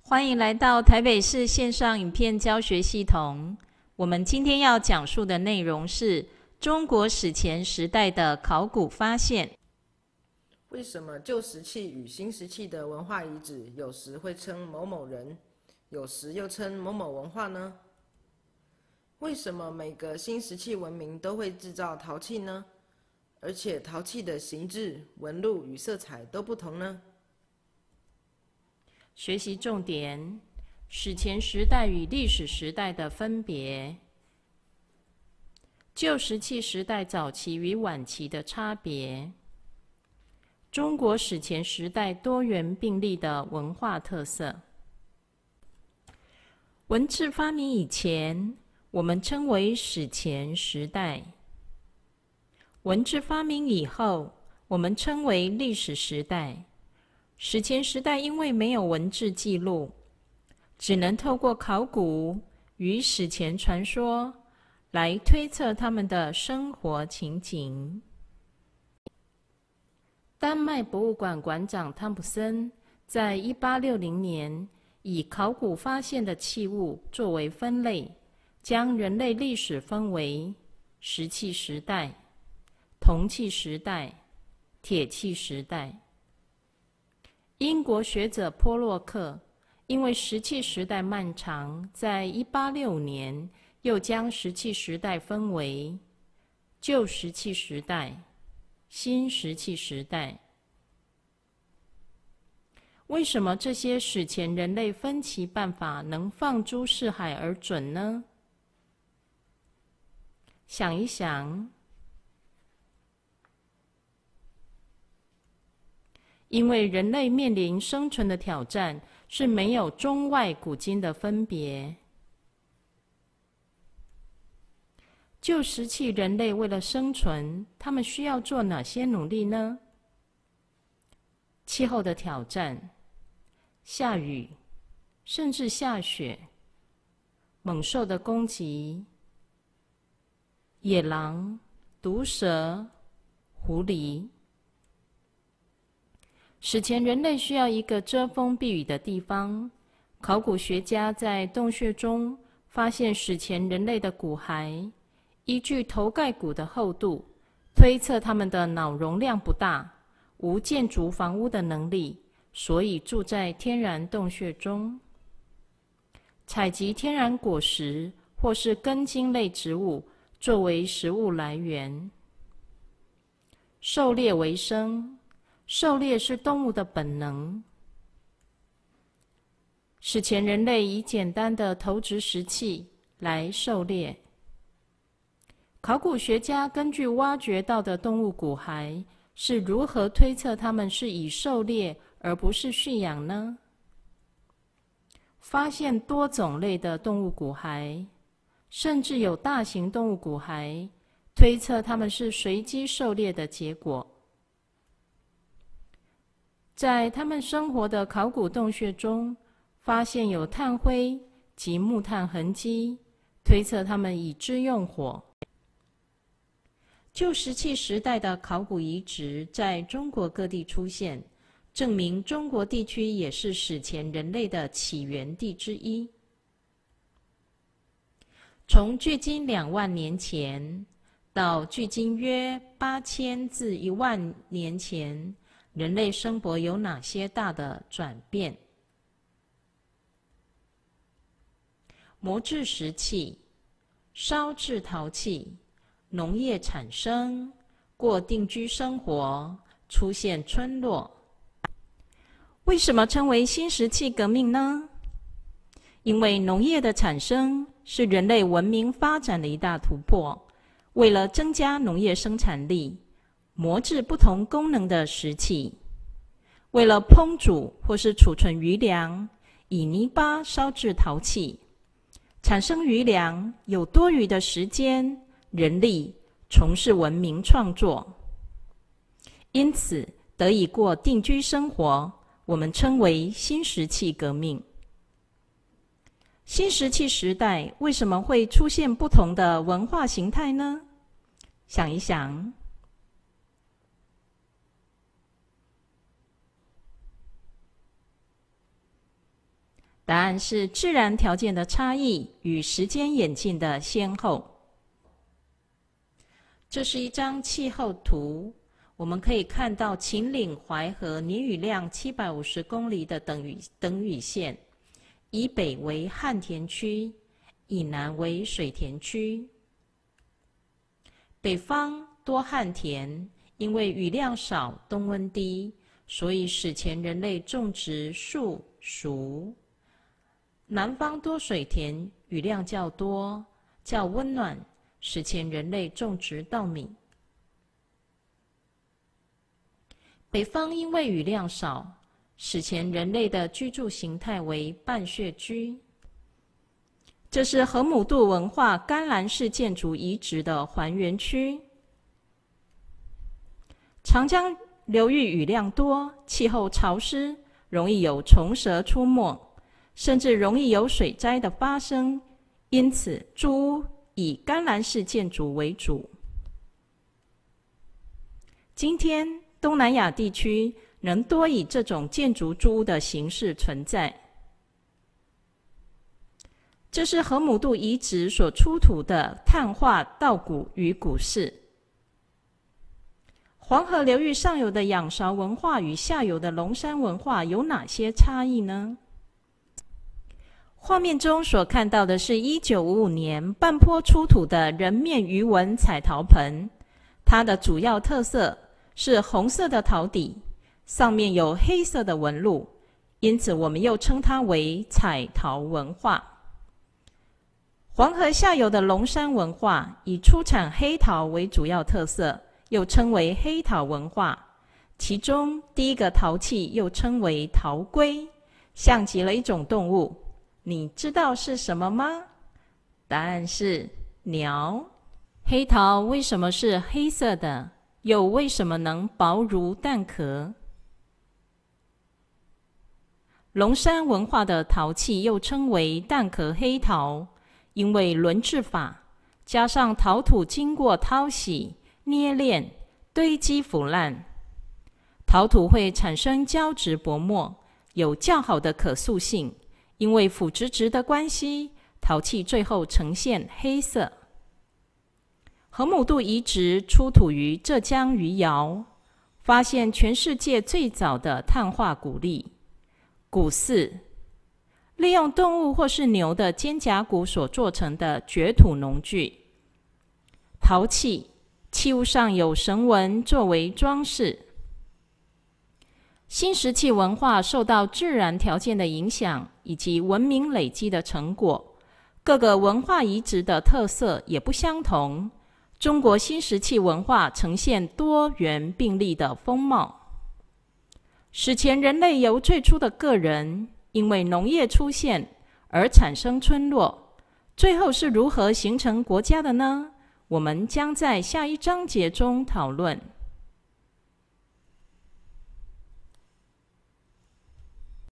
欢迎来到台北市线上影片教学系统。我们今天要讲述的内容是中国史前时代的考古发现。 为什么旧石器与新石器的文化遗址有时会称某某人，有时又称某某文化呢？为什么每个新石器文明都会制造陶器呢？而且陶器的形制、纹路与色彩都不同呢？ 学习重点：史前时代与历史时代的分别，旧石器时代早期与晚期的差别，中国史前时代多元并立的文化特色。文字发明以前，我们称为史前时代；文字发明以后，我们称为历史时代。史前时代因为没有文字记录，只能透过考古与史前传说来推测他们的生活情景。丹麦博物馆馆长汤普森在1860年以考古发现的器物作为分类，将人类历史分为石器时代、铜器时代、铁器时代。英国学者波洛克因为石器时代漫长，在1865年又将石器时代分为旧石器时代、新石器时代。为什么这些史前人类分期办法能放诸四海而准呢？想一想，因为人类面临生存的挑战是没有中外古今的分别。旧石器人类为了生存，他们需要做哪些努力呢？气候的挑战，下雨，甚至下雪，猛兽的攻击，野狼、毒蛇、狐狸。史前人类需要一个遮风避雨的地方。考古学家在洞穴中发现史前人类的骨骸，依据头盖骨的厚度，推测他们的脑容量不大，无建筑房屋的能力，所以住在天然洞穴中。采集天然果实或是根茎类植物作为食物来源。狩猎为生。狩猎是动物的本能。史前人类以简单的投掷石器来狩猎。考古学家根据挖掘到的动物骨骸，是如何推测它们是以狩猎而不是驯养呢？发现多种类的动物骨骸，甚至有大型动物骨骸，推测它们是随机狩猎的结果。在他们生活的考古洞穴中，发现有炭灰及木炭痕迹，推测他们以之用火。旧石器时代的考古遗址在中国各地出现，证明中国地区也是史前人类的起源地之一。从距今2万年前到距今约8000至1万年前，人类生活有哪些大的转变？磨制石器、烧制陶器、农业产生、过定居生活、出现村落。为什么称为新石器革命呢？因为农业的产生是人类文明发展的一大突破。为了增加农业生产力，磨制不同功能的石器，为了烹煮或是储存余粮，以泥巴烧制陶器，产生余粮，有多余的时间、人力，从事文明创作，因此得以过定居生活，我们称为新石器革命。新石器时代为什么会出现不同的文化形态呢？想一想， 答案是自然条件的差异与时间演进的先后。这是一张气候图，我们可以看到秦岭淮河年雨量750公里的等雨线，以北为旱田区，以南为水田区。北方多旱田，因为雨量少，冬温低，所以史前人类种植树、熟。南方多水田，雨量较多，较温暖，史前人类种植稻米。北方因为雨量少，史前人类的居住形态为半穴居。这是河姆渡文化甘蓝式建筑遗址的还原区。长江流域雨量多，气候潮湿，容易有虫蛇出没，甚至容易有水灾的发生，因此住屋以甘蓝式建筑为主。今天东南亚地区仍多以这种建筑住屋的形式存在。这是河姆渡遗址所出土的碳化稻谷与谷饰。黄河流域上游的仰韶文化与下游的龙山文化有哪些差异呢？画面中所看到的是1955年半坡出土的人面鱼纹彩陶盆，它的主要特色是红色的陶底，上面有黑色的纹路，因此我们又称它为彩陶文化。黄河下游的龙山文化以出产黑陶为主要特色，又称为黑陶文化。其中第一个陶器又称为陶龟，像极了一种动物。你知道是什么吗？答案是鸟。黑陶为什么是黑色的？又为什么能薄如蛋壳？龙山文化的陶器又称为蛋壳黑陶，因为轮制法加上陶土经过淘洗、捏炼、堆积腐烂，陶土会产生胶质薄膜，有较好的可塑性。因为腐殖质的关系，陶器最后呈现黑色。河姆渡遗址出土于浙江余姚，发现全世界最早的碳化谷粒。谷饲利用动物或是牛的肩胛骨所做成的掘土农具。陶器器物上有绳纹作为装饰。新石器文化受到自然条件的影响以及文明累积的成果，各个文化遗址的特色也不相同。中国新石器文化呈现多元并立的风貌。史前人类由最初的个人因为农业出现而产生村落，最后是如何形成国家的呢？我们将在下一章节中讨论。